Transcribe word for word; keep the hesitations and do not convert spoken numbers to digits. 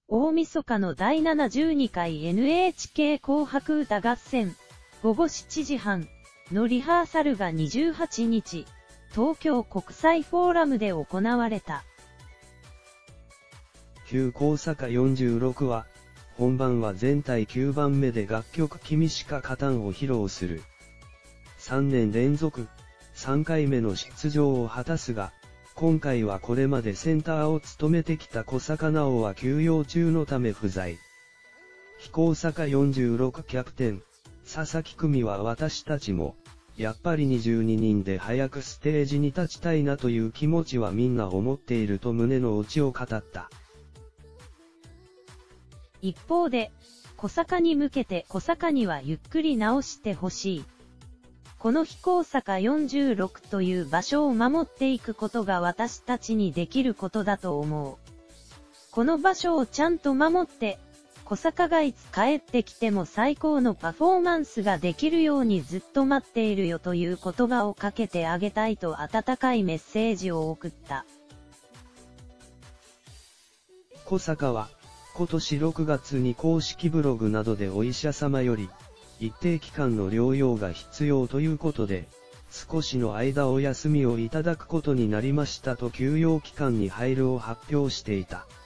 大晦日のだいななじゅうにかい エヌエイチケー 紅白歌合戦、ごごしちじはんのリハーサルがにじゅうはちにち、東京国際フォーラムで行われた。 旧高坂よんじゅうろくは、本番は全体きゅうばんめで楽曲君しか勝たんを披露する。さんねん連続、さんかいめの出場を果たすが、今回はこれまでセンターを務めてきた小坂直は休養中のため不在。非高坂よんじゅうろくキャプテン、佐々木久美は私たちも、やっぱりにじゅうににんで早くステージに立ちたいなという気持ちはみんな思っていると胸の内を語った。 一方で、小坂に向けて小坂にはゆっくり直してほしい。この非高坂よんじゅうろくという場所を守っていくことが私たちにできることだと思う。この場所をちゃんと守って、小坂がいつ帰ってきても最高のパフォーマンスができるようにずっと待っているよという言葉をかけてあげたいと温かいメッセージを送った。 小坂は、今年ろくがつに公式ブログなどでお医者様より、一定期間の療養が必要ということで、少しの間お休みをいただくことになりましたと休養期間に入るを発表していた。